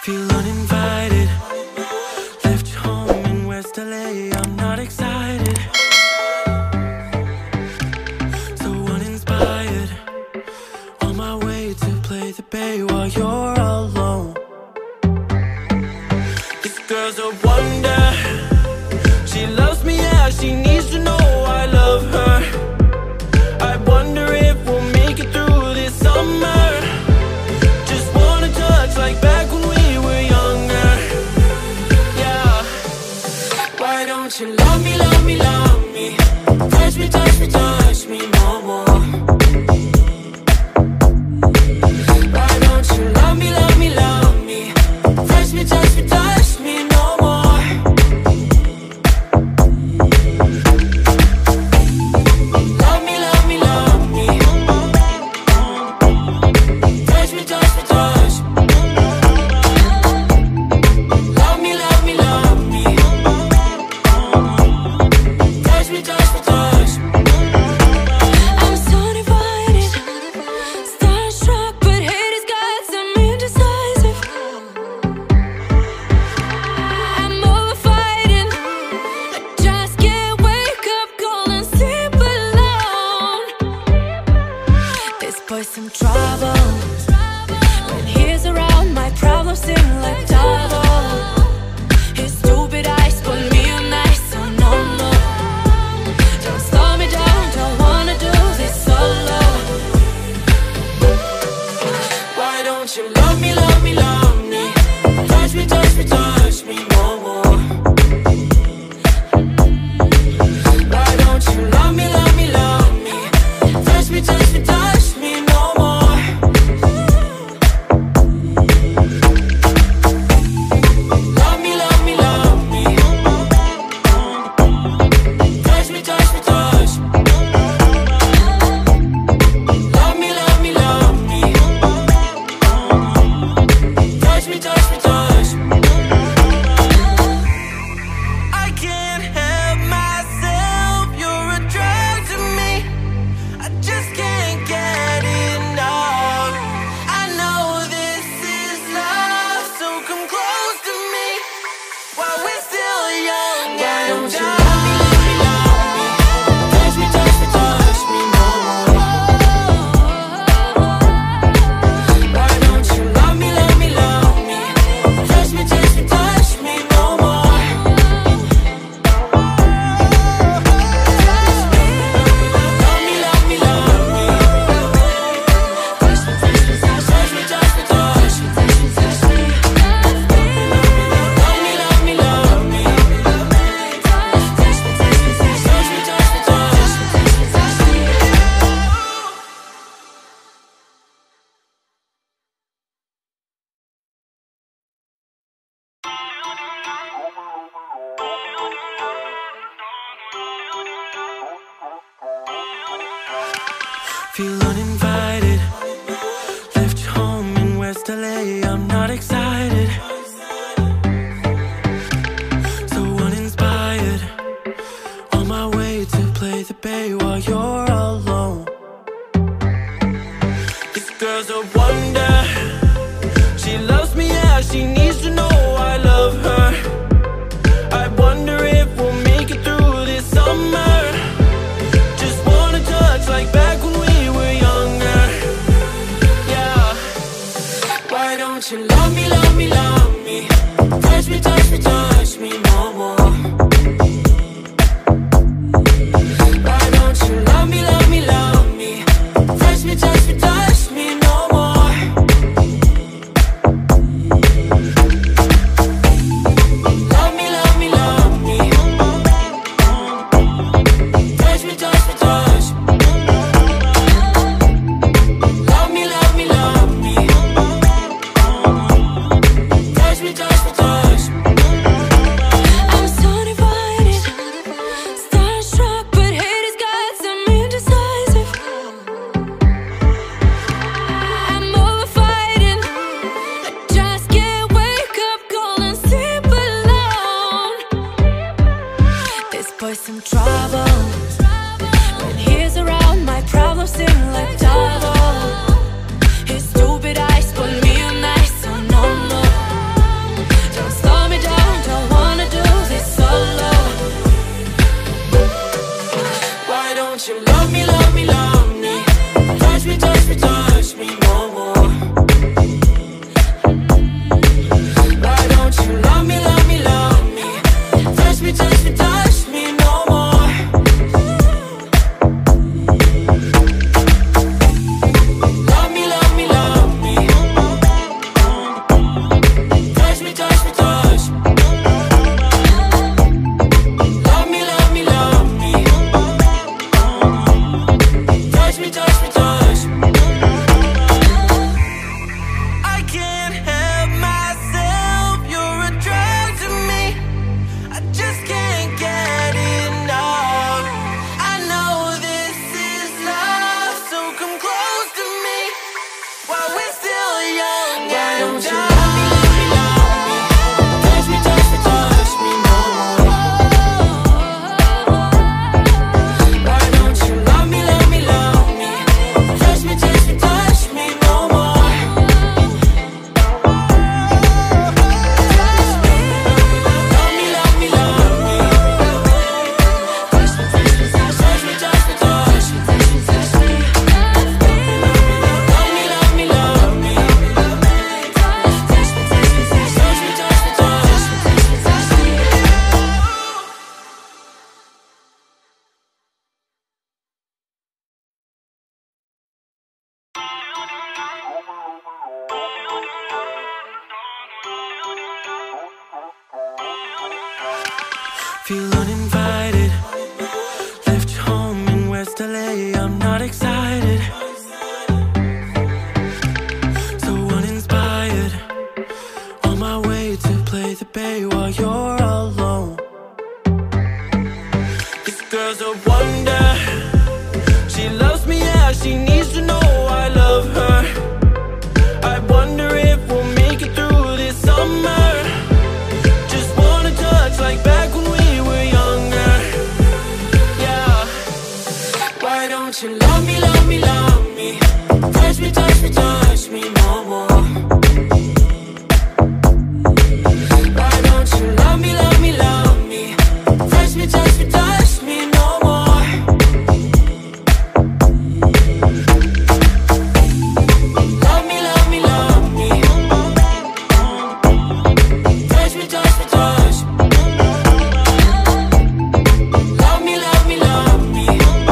Feel uninvited. Left home in West LA, I'm not excited. So uninspired. On my way to play the bay while you're alone. This girl's a wonder. She loves me, yeah, she needs to know I love her. I wonder if we'll make it through this summer. Just wanna touch like back when we were younger. Yeah. Why don't you love me, love me, love me? Touch me, touch me, touch me no more. Why don't you love me, love me, love me? Touch me, touch me, touch me no more. Love me, love me, love me. Touch me, touch me, touch me. Love me, love me, love me. Touch me, touch me, touch me. I'm so divided, starstruck, but hate has got some indecisive. I'm over fighting, I just can't wake up cold and sleep alone. This boy's some trouble. When he's around, my problems seem like double. His stupid eyes put me on ice, so no, no. Don't slow me down, don't wanna do this solo. Why don't you love me, love me, love me? Touch me, touch me, touch me no more. Why don't you love me, love me, love me? Touch me, touch me, touch me no more. Love me, love me, love me. Touch me, touch me, touch me. Love me, love me, love me. Touch me, touch me, touch me. I can't help myself, you're a drug to me. I just can't get enough. I know this is love, so come close to me while we're still young. Why don't you love me, love me, love me? Touch me, touch me, touch me no more. Why don't you love me, love me, love me? Touch me, touch me, touch me no more. Love me, love me, love me. Touch me, touch me, touch me, touch me, touch me, touch me, touch me. Love me, love me, love me. Touch me, touch me, touch me, touch me, touch me, touch me. Feel uninvited. Left home in West LA, I'm not excited. So uninspired. On my way to play the bay while you're alone. This girl's a wonder. She loves me, yeah, she needs to know I love her. I wonder if we'll make it through this summer. Just wanna touch like back when we were younger. Yeah. Why don't you love me, love me, love me? Touch me, touch me, touch me no more. Why don't you love me, love me, love me? Touch me, touch me, touch me no more. Love me, love me, love me. Touch me, touch me, touch me. Love me, love me, love me. Touch me, touch me, touch me. Feel uninvited. Left your home in West LA, I'm not excited. So uninspired. On my way to play the bay while you're alone. This girl's a wonder. She loves me, yeah, she needs to know I love her. I wonder if we'll make it through this summer. Just wanna touch like back when we were younger. Yeah. Why don't you love me, love me, love me? Touch me, touch me, touch me no more. Why don't you love me, love me, love me? Touch me, touch me, touch me no more. Love me, love me, love me. Touch me, touch me, touch me. Love me, love me, love me.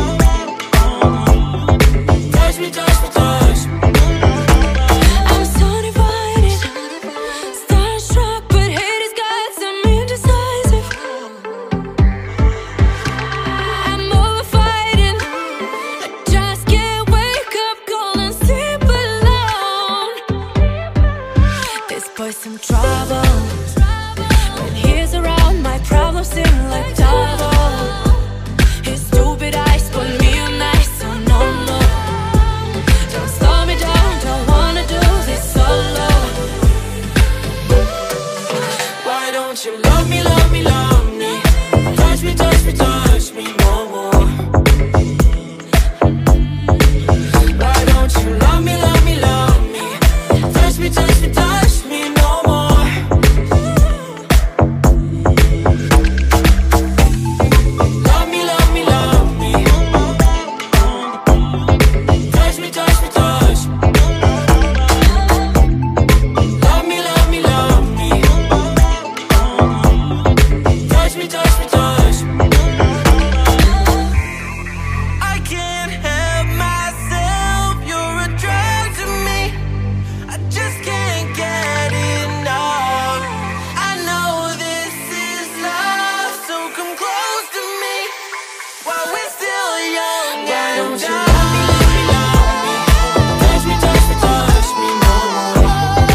Touch me, touch me, touch me. I'm so divided, starstruck, but hate has got some indecisive. I'm over fighting, I just can't wake up cold and sleep alone. This boy's some trouble. When he's around, my problems seem like double. His stupid eyes put me on ice, so no more. Don't slow me down, don't wanna do this solo. Why don't you love me, love me, love me? Touch me, touch me, touch me no more. Why don't you love me, love me, love me? Touch me, touch me, touch me no more. Love me, love me, love me. Touch me, touch me, touch me. Love me, love me, love me. Touch me, touch me, touch me. I can't help myself, you're a drug to me. I just can't get enough. I know this is love, so come close to me while we're still young. Why don't you love me, love me, love me? Touch me, touch me, touch me no more.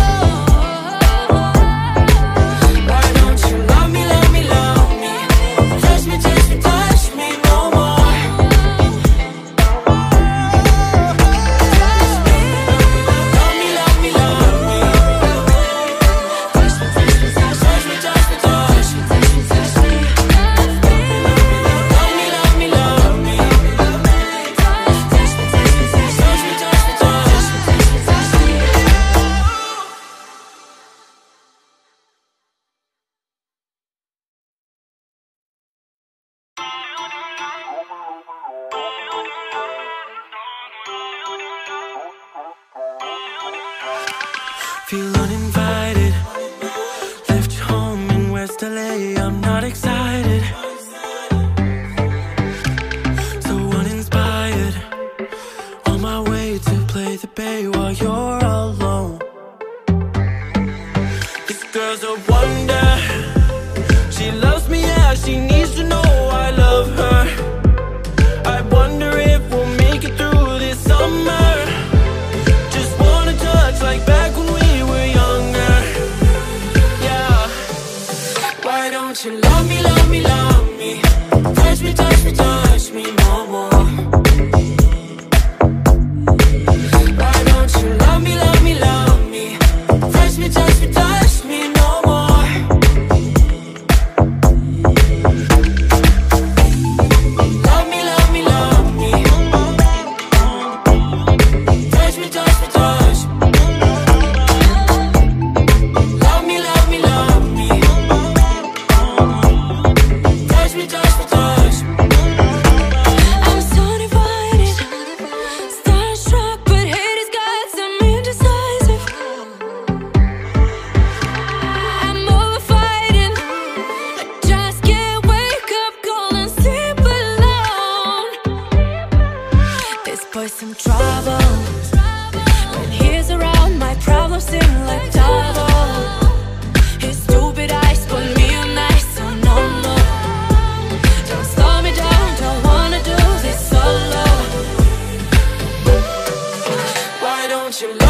Why don't you love me, love me, love me? Touch me, touch me, touch me no more. Love me, love me, love me. Touch me, touch me, touch me, touch me, touch me, touch me, touch me. Love me, love me, love me. Touch me, touch me, touch me, touch me, touch me, touch me, touch me, touch me. Feel uninvited. Left your home in West LA, I'm not excited. So uninspired. On my way to play the bay while you're alone. This girl's a wonder. She loves me, yeah, she needs to know I love her. I wonder if we'll make it through this summer. Just wanna touch like back when we were younger. Yeah. Why don't you love me, love me, love me? Touch me, touch me, touch me no more. Why don't you love me, love me, love me? Touch me, touch me, touch me no more. Love me, love me, love me. Touch me, touch me, touch me. Love me, love me, love me. Touch me, touch me, touch me. I'm so divided, starstruck, but hate has got some indecisive. I'm over fighting, I just can't wake up cold and sleep alone. This boy's some trouble. When he's around, my problems seem like double. His stupid eyes put me on ice, so no more. want your